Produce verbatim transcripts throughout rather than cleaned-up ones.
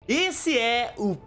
Esse é o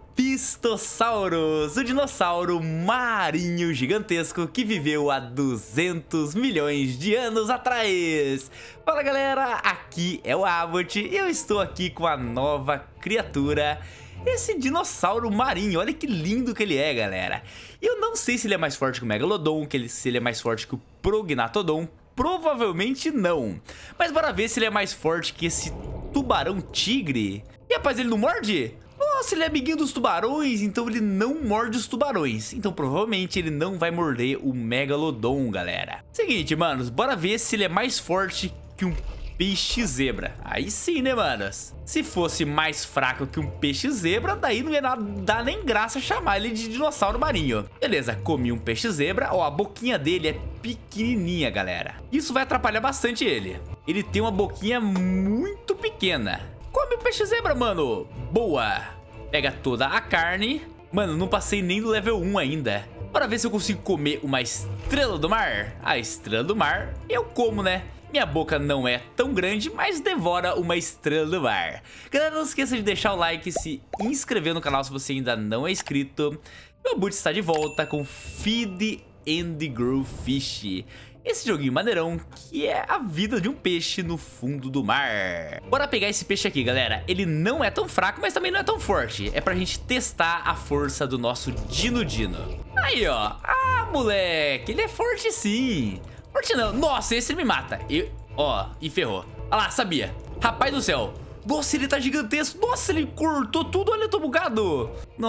Pistosaurus, o dinossauro marinho gigantesco que viveu há duzentos milhões de anos atrás. Fala galera, aqui é o Abbott e eu estou aqui com a nova criatura, esse dinossauro marinho. Olha que lindo que ele é, galera. Eu não sei se ele é mais forte que o Megalodon, que ele, se ele é mais forte que o Prognathodon. Provavelmente não. Mas bora ver se ele é mais forte que esse tubarão tigre. E rapaz, ele não morde? Nossa, ele é amiguinho dos tubarões, então ele não morde os tubarões. Então provavelmente ele não vai morder o Megalodon, galera. Seguinte, manos, bora ver se ele é mais forte que um peixe zebra. Aí sim, né, manos? Se fosse mais fraco que um peixe zebra, daí não ia dar nem graça chamar ele de dinossauro marinho. Beleza, comi um peixe zebra. Ó, a boquinha dele é pequenininha, galera. Isso vai atrapalhar bastante ele. Ele tem uma boquinha muito pequena. Come o peixe zebra, mano. Boa. Pega toda a carne. Mano, não passei nem do level um ainda. Bora ver se eu consigo comer uma estrela do mar. A estrela do mar eu como, né? Minha boca não é tão grande, mas devora uma estrela do mar. Galera, não esqueça de deixar o like e se inscrever no canal se você ainda não é inscrito. Meu Abbott está de volta com Feed and Grow Fish. Esse joguinho maneirão que é a vida de um peixe no fundo do mar. Bora pegar esse peixe aqui, galera. Ele não é tão fraco, mas também não é tão forte. É pra gente testar a força do nosso Dino Dino. Aí, ó. Ah, moleque. Ele é forte sim. Forte não. Nossa, esse me mata. Eu... Ó, e ferrou. Olha lá, sabia. Rapaz do céu. Nossa, ele tá gigantesco. Nossa, ele cortou tudo. Olha, eu tô bugado.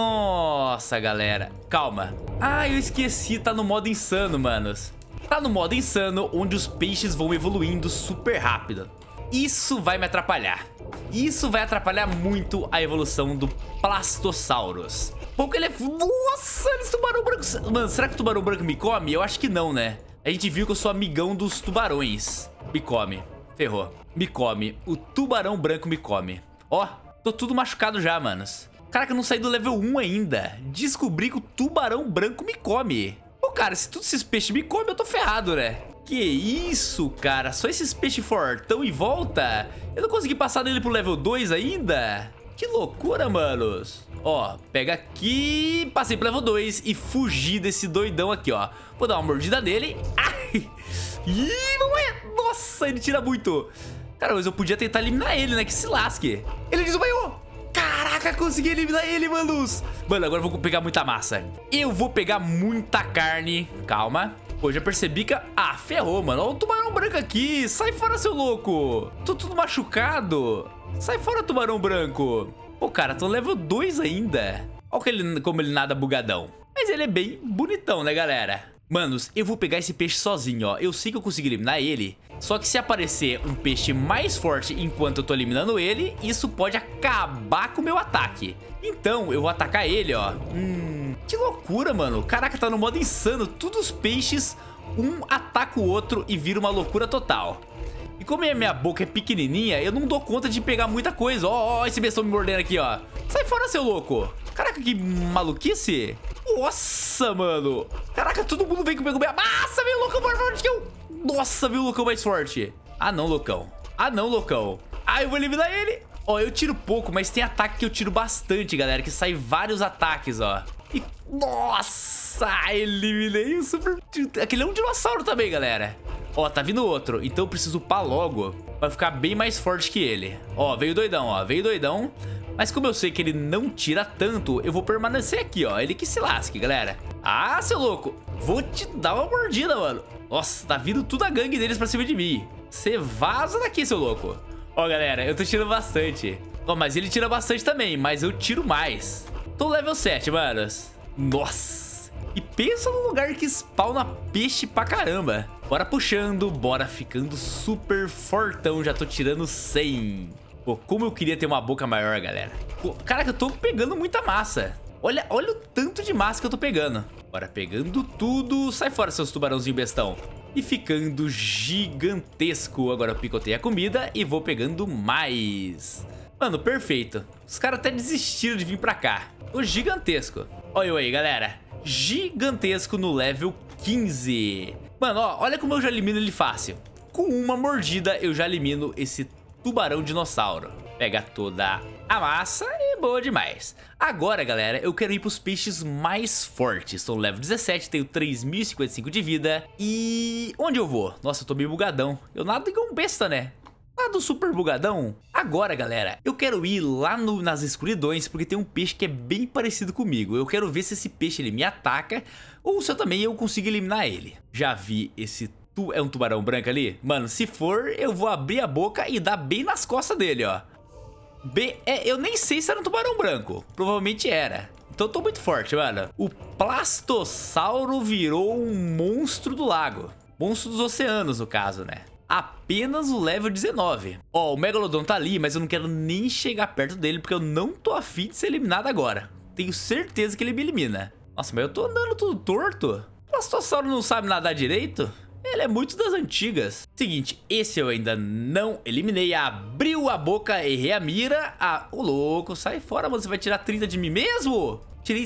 Nossa, galera. Calma. Ah, eu esqueci. Tá no modo insano, manos. Tá no modo insano, onde os peixes vão evoluindo super rápido. Isso vai me atrapalhar. Isso vai atrapalhar muito a evolução do Plastosaurus. Pouco ele é... Nossa, esse tubarão branco... Mano, será que o tubarão branco me come? Eu acho que não, né? A gente viu que eu sou amigão dos tubarões. Me come. Ferrou. Me come. O tubarão branco me come. Ó, tô tudo machucado já, manos. Caraca, eu não saí do level um ainda. Descobri que o tubarão branco me come. Pô, cara, se todos esses peixes me comem, eu tô ferrado, né? Que isso, cara? Só esses peixes fortão e volta? Eu não consegui passar dele pro level dois ainda? Que loucura, manos. Ó, pega aqui, passei pro level dois e fugi desse doidão aqui, ó. Vou dar uma mordida nele. Ai! Ih, mamãe! Nossa, ele tira muito. Cara, mas eu podia tentar eliminar ele, né? Que se lasque. Ele desmaiou. Caraca, consegui eliminar ele, manos. Mano, agora eu vou pegar muita massa. Eu vou pegar muita carne. Calma. Pô, já percebi que... Ah, ferrou, mano. Olha o tubarão branco aqui. Sai fora, seu louco. Tô tudo machucado. Sai fora, tubarão branco. Pô, cara, tô no level dois ainda. Olha ele, como ele nada bugadão. Mas ele é bem bonitão, né, galera? Manos, eu vou pegar esse peixe sozinho, ó. Eu sei que eu consegui eliminar ele. Só que se aparecer um peixe mais forte enquanto eu tô eliminando ele, isso pode acabar com o meu ataque. Então, eu vou atacar ele, ó. Hum, que loucura, mano. Caraca, tá no modo insano. Todos os peixes, um ataca o outro e vira uma loucura total. E como a minha boca é pequenininha, eu não dou conta de pegar muita coisa. Ó, ó, esse bestão me mordendo aqui, ó. Sai fora, seu louco. Caraca, que maluquice. Nossa, mano. Caraca, todo mundo vem comigo. Nossa, veio o loucão mais forte que eu. Nossa, veio o loucão mais forte. Ah, não, loucão. Ah, não, loucão. Ah, eu vou eliminar ele. Ó, eu tiro pouco, mas tem ataque que eu tiro bastante, galera. Que sai vários ataques, ó. E, nossa, eliminei o super... Aquele é um dinossauro também, galera. Ó, tá vindo outro. Então eu preciso upar logo pra ficar bem mais forte que ele. Ó, veio doidão, ó. Veio doidão. Mas como eu sei que ele não tira tanto, eu vou permanecer aqui, ó. Ele que se lasque, galera. Ah, seu louco. Vou te dar uma mordida, mano. Nossa, tá vindo tudo a gangue deles pra cima de mim. Você vaza daqui, seu louco. Ó, galera, eu tô tirando bastante. Ó, mas ele tira bastante também, mas eu tiro mais. Tô level sete, manos. Nossa. E pensa no lugar que spawna peixe pra caramba. Bora puxando, bora ficando super fortão. Já tô tirando cem. Pô, como eu queria ter uma boca maior, galera. Pô, caraca, eu tô pegando muita massa. Olha, olha o tanto de massa que eu tô pegando. Bora pegando tudo. Sai fora, seus tubarãozinhos bestão. E ficando gigantesco. Agora eu picotei a comida e vou pegando mais. Mano, perfeito. Os caras até desistiram de vir pra cá. O gigantesco. Olha eu aí, galera. Gigantesco no level quinze. Mano, ó, olha como eu já elimino ele fácil. Com uma mordida eu já elimino esse tubarão dinossauro. Pega toda a massa e boa demais. Agora, galera, eu quero ir pros peixes mais fortes. Sou level dezessete, tenho três mil e cinquenta e cinco de vida. E onde eu vou? Nossa, eu tô meio bugadão. Eu nado igual um besta, né? Nado super bugadão. Agora, galera, eu quero ir lá no, nas escuridões, porque tem um peixe que é bem parecido comigo. Eu quero ver se esse peixe ele me ataca ou se eu também eu consigo eliminar ele. Já vi esse... Tu, é um tubarão branco ali? Mano, se for, eu vou abrir a boca e dar bem nas costas dele, ó. B, é, eu nem sei se era um tubarão branco. Provavelmente era. Então eu tô muito forte, mano. O plastossauro virou um monstro do lago. Monstro dos oceanos, no caso, né? Apenas o level dezenove. Ó, o Megalodon tá ali, mas eu não quero nem chegar perto dele, porque eu não tô afim de ser eliminado agora. Tenho certeza que ele me elimina. Nossa, mas eu tô andando tudo torto. O plastossauro não sabe nadar direito? Ele é muito das antigas. Seguinte, esse eu ainda não eliminei. Abriu a boca, errei a mira. Ah, ô louco, sai fora, mano. Você vai tirar trinta de mim mesmo? Tirei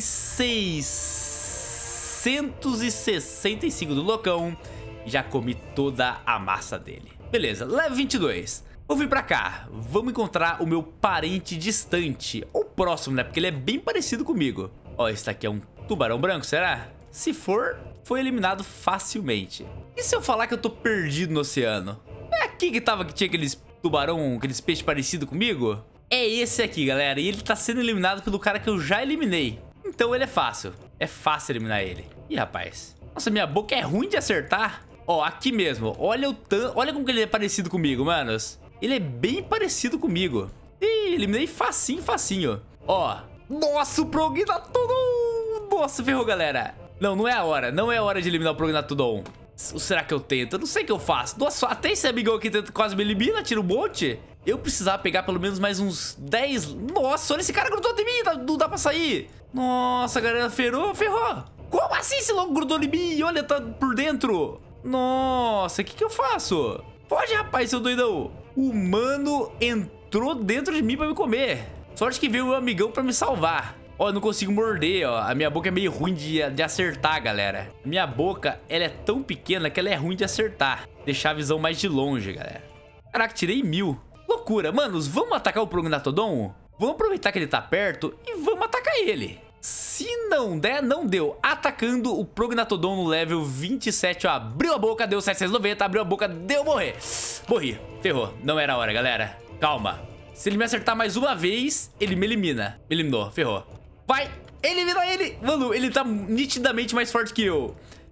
seiscentos e sessenta e cinco do loucão. Já comi toda a massa dele. Beleza, level vinte e dois. Vou vir pra cá. Vamos encontrar o meu parente distante. Ou próximo, né? Porque ele é bem parecido comigo. Ó, esse daqui é um tubarão branco, será? Se for, foi eliminado facilmente. E se eu falar que eu tô perdido no oceano? É aqui que tava que tinha aqueles tubarão, aqueles peixes parecidos comigo? É esse aqui, galera. E ele tá sendo eliminado pelo cara que eu já eliminei. Então ele é fácil. É fácil eliminar ele. Ih, rapaz. Nossa, minha boca é ruim de acertar. Ó, aqui mesmo. Olha o tan... Olha como que ele é parecido comigo, manos. Ele é bem parecido comigo. Ih, eliminei facinho, facinho. Ó. Nossa, o Prognatodon. Nossa, ferrou, galera. Não, não é a hora. Não é a hora de eliminar o Prognatodon. Ou será que eu tento? Eu não sei o que eu faço. Nossa, até esse amigão aqui quase me elimina, tira um monte. Eu precisava pegar pelo menos mais uns dez. Nossa, olha esse cara grudou em mim. Não dá pra sair. Nossa, galera, ferrou, ferrou. Como assim esse louco grudou em mim? Olha, tá por dentro. Nossa, o que que eu faço? Pode, rapaz, seu doidão. O humano entrou dentro de mim pra me comer. Sorte que veio o meu amigão pra me salvar. Ó, eu não consigo morder, ó. A minha boca é meio ruim de, de acertar, galera. Minha boca, ela é tão pequena que ela é ruim de acertar. Deixar a visão mais de longe, galera. Caraca, tirei mil. Loucura. Manos, vamos atacar o Prognatodon? Vamos aproveitar que ele tá perto e vamos atacar ele. Se não der, não deu. Atacando o Prognatodon no level vinte e sete, ó. Abriu a boca, deu setecentos e noventa. Abriu a boca, deu morrer. Morri. Ferrou. Não era a hora, galera. Calma. Se ele me acertar mais uma vez, ele me elimina. Me eliminou. Ferrou. Vai. Elimina ele. Mano, ele tá nitidamente mais forte que eu.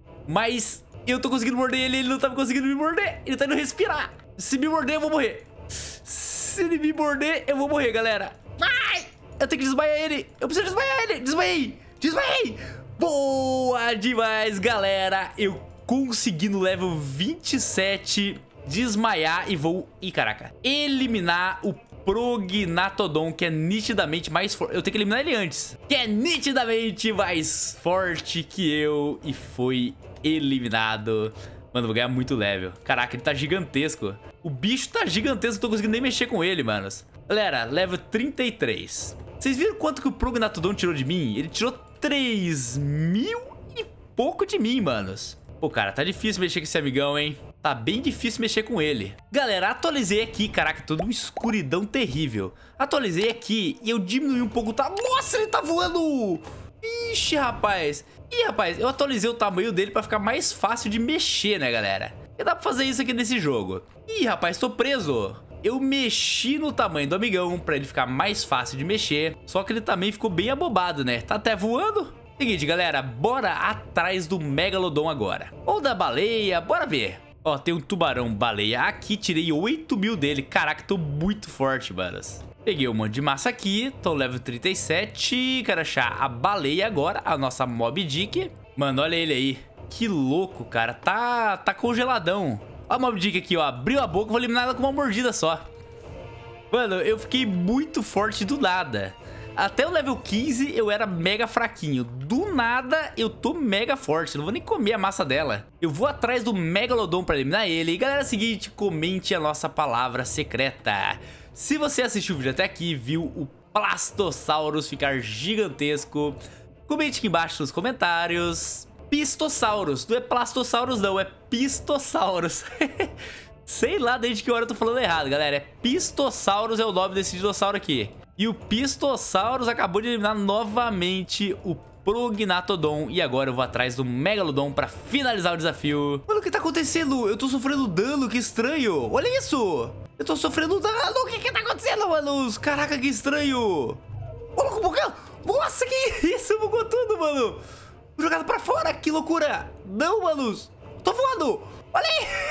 Mas eu tô conseguindo morder ele. Ele não tá conseguindo me morder. Ele tá indo respirar. Se me morder, eu vou morrer. Se ele me morder, eu vou morrer, galera. Vai. Eu tenho que desmaiar ele. Eu preciso desmaiar ele. Desmaiei. Desmaiei. Boa demais, galera. Eu consegui no level vinte e sete desmaiar e vou... Ih, caraca. Eliminar o Prognatodon, que é nitidamente mais forte. Eu tenho que eliminar ele antes. Que é nitidamente mais forte que eu. E foi eliminado. Mano, vou ganhar muito level. Caraca, ele tá gigantesco. O bicho tá gigantesco. Não tô conseguindo nem mexer com ele, manos. Galera, level trinta e três. Vocês viram quanto que o Prognatodon tirou de mim? Ele tirou três mil e pouco de mim, manos. Pô, cara, tá difícil mexer com esse amigão, hein? Tá bem difícil mexer com ele. Galera, atualizei aqui. Caraca, toda uma escuridão terrível. Atualizei aqui e eu diminui um pouco o tamanho. Nossa, ele tá voando! Ixi, rapaz. Ih, rapaz, eu atualizei o tamanho dele pra ficar mais fácil de mexer, né, galera? E dá pra fazer isso aqui nesse jogo. Ih, rapaz, tô preso. Eu mexi no tamanho do amigão pra ele ficar mais fácil de mexer. Só que ele também ficou bem abobado, né? Tá até voando. Seguinte, galera, bora atrás do Megalodon agora. Ou da baleia, bora ver. Ó, tem um tubarão baleia aqui, tirei oito mil dele. Caraca, tô muito forte, manos. Peguei um monte de massa aqui, tô level trinta e sete. Quero achar a baleia agora, a nossa Moby Dick. Mano, olha ele aí. Que louco, cara. Tá, tá congeladão. Ó a Moby Dick aqui, ó. Abriu a boca, vou eliminar ela com uma mordida só. Mano, eu fiquei muito forte do nada. Até o level quinze eu era mega fraquinho. Do nada eu tô mega forte. Não vou nem comer a massa dela. Eu vou atrás do Megalodon pra eliminar ele. E galera, é o seguinte, comente a nossa palavra secreta. Se você assistiu o vídeo até aqui, viu o Plastosaurus ficar gigantesco, comente aqui embaixo nos comentários. Pistosaurus, não é Plastosaurus não, é Pistosaurus. Sei lá desde que hora eu tô falando errado, galera. É Pistosaurus é o nome desse dinossauro aqui. E o Pistosaurus acabou de eliminar novamente o Prognatodon. E agora eu vou atrás do Megalodon pra finalizar o desafio. Mano, o que tá acontecendo? Eu tô sofrendo dano, que estranho. Olha isso. Eu tô sofrendo dano. O que que tá acontecendo, mano? Caraca, que estranho. Ô, louco, bugou. Nossa, que isso? Bugou tudo, mano. Jogado pra fora, que loucura. Não, mano. Tô voando. Olha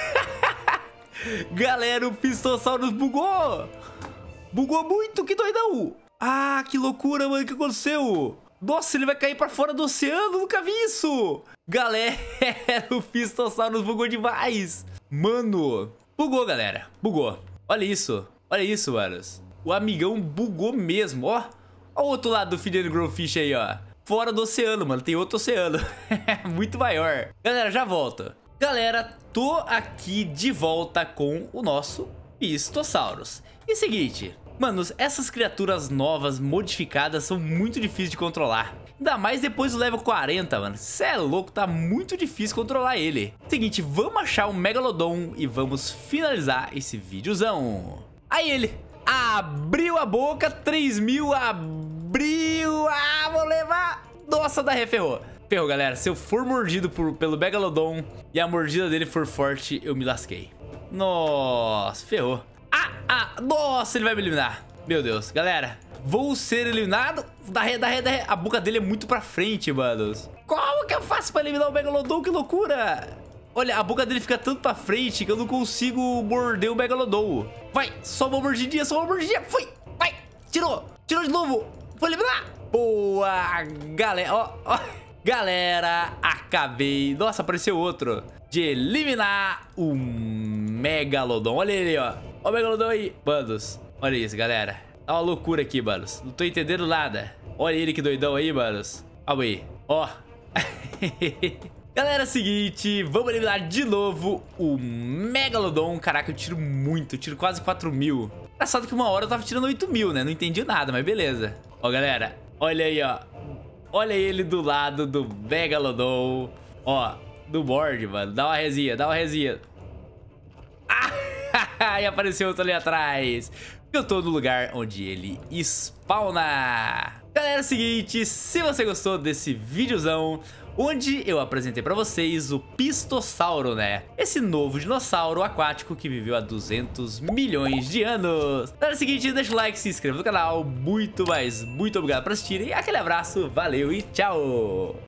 aí. Galera, o Pistosaurus bugou. Bugou muito, que doidão. Ah, que loucura, mano. O que aconteceu? Nossa, ele vai cair pra fora do oceano. Nunca vi isso. Galera, o Pistosaurus bugou demais. Mano, bugou, galera. Bugou. Olha isso. Olha isso, mano. O amigão bugou mesmo, ó. Olha o outro lado do Feed and Grow Fish aí, ó. Fora do oceano, mano. Tem outro oceano. Muito maior. Galera, já volto. Galera, tô aqui de volta com o nosso Pistosaurus. E seguinte, manos, essas criaturas novas, modificadas, são muito difíceis de controlar. Ainda mais depois do level quarenta, mano. Cê é louco, tá muito difícil controlar ele. Seguinte, vamos achar o Megalodon e vamos finalizar esse videozão. Aí ele abriu a boca, três mil, abriu, ah, vou levar. Nossa, da ré ferrou. Ferrou, galera. Se eu for mordido por, pelo Megalodon e a mordida dele for forte, eu me lasquei. Nossa, ferrou. Ah, ah, nossa, ele vai me eliminar. Meu Deus, galera, vou ser eliminado. Da ré, da ré, da ré. A boca dele é muito pra frente, manos. Como que eu faço pra eliminar o Megalodon? Que loucura. Olha, a boca dele fica tanto pra frente que eu não consigo morder o Megalodon. Vai, só uma mordidinha, só uma mordidinha. Foi, vai, tirou, tirou de novo. Vou eliminar. Boa, galera, ó, ó. Galera, acabei. Nossa, apareceu outro. De eliminar o Megalodon. Olha ele, ó. Ó o Megalodon aí. Manos, olha isso, galera. Tá uma loucura aqui, manos. Não tô entendendo nada. Olha ele, que doidão aí, manos. Olha aí, ó. Galera, é o seguinte. Vamos eliminar de novo o Megalodon. Caraca, eu tiro muito. Eu tiro quase quatro mil. Engraçado que uma hora eu tava tirando oito mil, né? Não entendi nada, mas beleza. Ó, galera. Olha aí, ó. Olha ele do lado do Megalodon. Ó, do board, mano. Dá uma resinha, dá uma resinha. Ah, e apareceu outro ali atrás. Eu tô no lugar onde ele spawna. Galera, é o seguinte. Se você gostou desse videozão, onde eu apresentei pra vocês o Pistosauro, né? Esse novo dinossauro aquático que viveu há duzentos milhões de anos. Galera, é o seguinte, deixa o like, se inscreva no canal. Muito, mas muito obrigado por assistirem. Aquele abraço, valeu e tchau!